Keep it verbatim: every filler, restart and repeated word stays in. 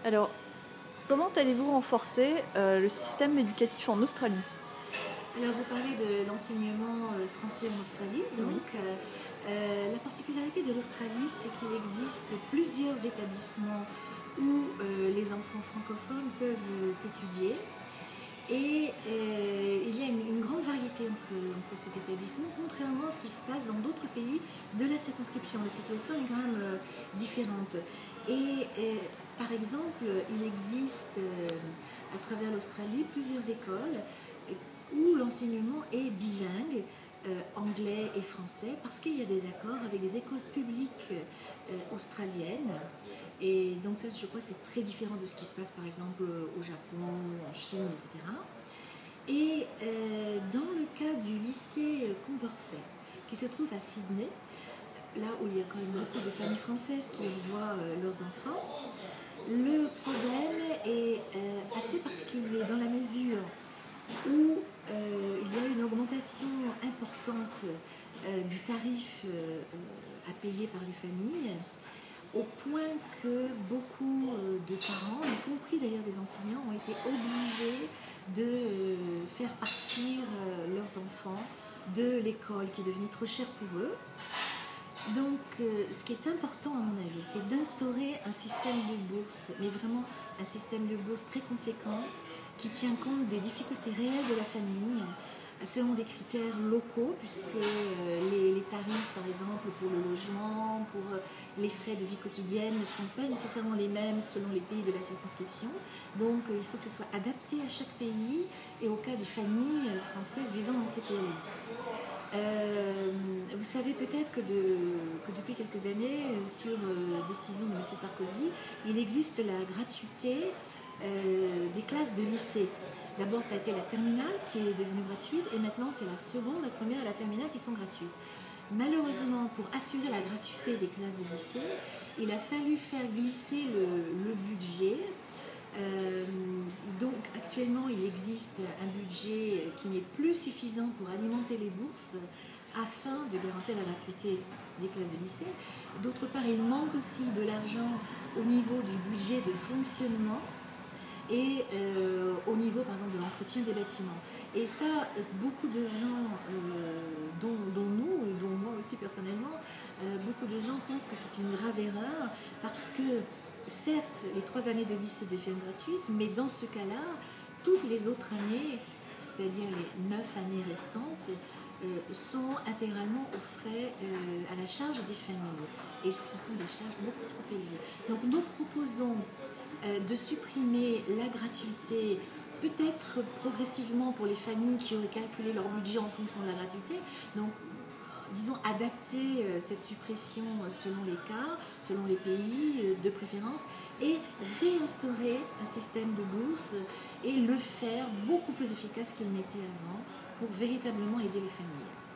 Alors, comment allez-vous renforcer euh, le système éducatif en Australie? Alors, vous parlez de l'enseignement euh, français en Australie. Oui. Donc, euh, euh, la particularité de l'Australie, c'est qu'il existe plusieurs établissements où euh, les enfants francophones peuvent euh, étudier. Et euh, il y a une, une grande variété entre, entre ces établissements, contrairement à ce qui se passe dans d'autres pays de la circonscription. La situation est quand même euh, différente. Et euh, par exemple, il existe euh, à travers l'Australie plusieurs écoles euh, où l'enseignement est bilingue, euh, anglais et français, parce qu'il y a des accords avec des écoles publiques euh, australiennes. Et donc ça, je crois que c'est très différent de ce qui se passe par exemple au Japon, en Chine, et cetera. Et euh, dans le cas du lycée Condorcet, qui se trouve à Sydney, là où il y a quand même beaucoup de familles françaises qui envoient euh, leurs enfants, le problème est euh, assez particulier dans la mesure où euh, il y a une augmentation importante euh, du tarif euh, à payer par les familles, au point que beaucoup euh, de parents, y compris d'ailleurs des enseignants, ont été obligés de euh, faire partir euh, leurs enfants de l'école qui est devenue trop chère pour eux. Donc, euh, ce qui est important à mon avis, c'est d'instaurer un système de bourse, mais vraiment un système de bourse très conséquent, qui tient compte des difficultés réelles de la famille, selon des critères locaux, puisque euh, les, les tarifs, par exemple, pour le logement, pour euh, les frais de vie quotidienne, ne sont pas nécessairement les mêmes selon les pays de la circonscription. Donc, euh, il faut que ce soit adapté à chaque pays et au cas des familles euh, françaises vivant dans ces pays. Euh, vous savez peut-être que, de, que depuis quelques années, sur euh, décision de M. Sarkozy, il existe la gratuité euh, des classes de lycée. D'abord, ça a été la terminale qui est devenue gratuite, et maintenant c'est la seconde, la première et la terminale qui sont gratuites. Malheureusement, pour assurer la gratuité des classes de lycée, il a fallu faire glisser le, le budget. Euh, donc actuellement il existe un budget qui n'est plus suffisant pour alimenter les bourses afin de garantir la gratuité des classes de lycée. D'autre part, il manque aussi de l'argent au niveau du budget de fonctionnement et euh, au niveau par exemple de l'entretien des bâtiments. Et ça, beaucoup de gens, euh, dont, dont nous et dont moi aussi personnellement, euh, beaucoup de gens pensent que c'est une grave erreur parce que certes, les trois années de lycée deviennent gratuites, mais dans ce cas-là, toutes les autres années, c'est-à-dire les neuf années restantes, euh, sont intégralement aux frais, euh, à la charge des familles. Et ce sont des charges beaucoup trop élevées. Donc nous proposons euh, de supprimer la gratuité, peut-être progressivement pour les familles qui auraient calculé leur budget en fonction de la gratuité. Donc, disons, adapter euh, cette suppression selon les cas, selon les pays euh, de préférence, et réinstaurer un système de bourse et le faire beaucoup plus efficace qu'il n'était avant pour véritablement aider les familles.